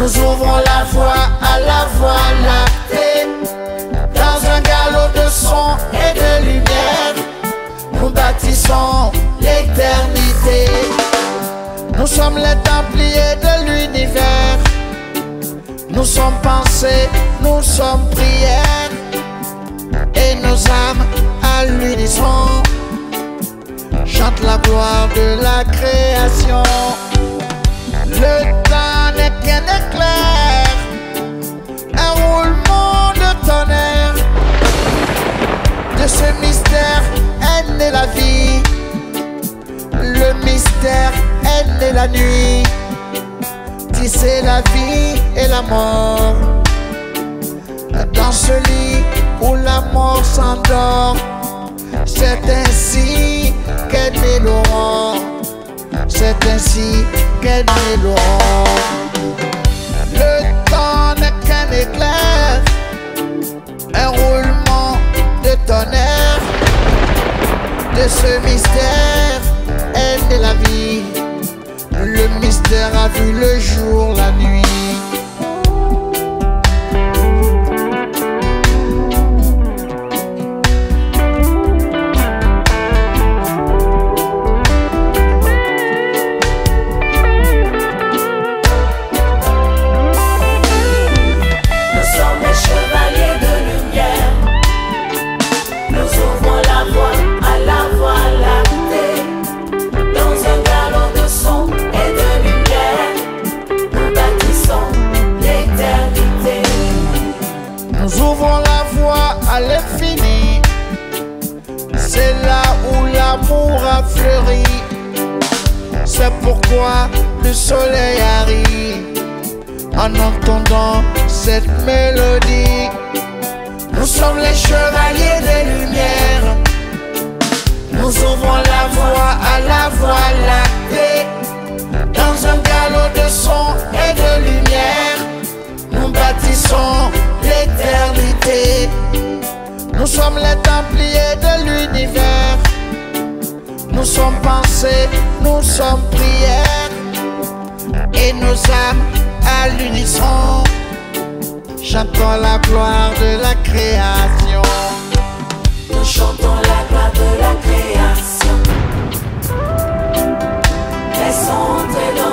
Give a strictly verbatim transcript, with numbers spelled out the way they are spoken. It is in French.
Nous ouvrons la voie à la voie lactée. Dans un galop de son et de lumière, nous bâtissons l'éternité. Nous sommes les templiers de l'univers. Nous sommes pensées, nous sommes prières. Et nos âmes à l'unisson chantent la gloire de la création. Le temps n'est qu'un éclair, un roulement de tonnerre. De ce mystère est née la vie. Le mystère est née la nuit. Tisser la vie et la mort. Dans ce lit où la mort s'endort, c'est ainsi qu'est né l'aurore. C'est ainsi qu'est né l'aurore. Le temps n'est qu'un éclair, un roulement de tonnerre. De ce mystère est née la vie. Le mystère a vu le jour, la nuit. Nous ouvrons la voie à l'infini. C'est là où l'amour a fleuri. C'est pourquoi le soleil arrive en entendant cette mélodie. Nous sommes les chevaliers des lumières. Nous ouvrons la voie à la voie lactée. Dans un galop de son et de lumière, nous bâtissons l'éternité. Nous sommes les templiers de l'univers. Nous sommes pensées, nous sommes prières. Et nos âmes à l'unisson chantons la gloire de la création. Nous chantons la gloire de la création. Laissons entrer dans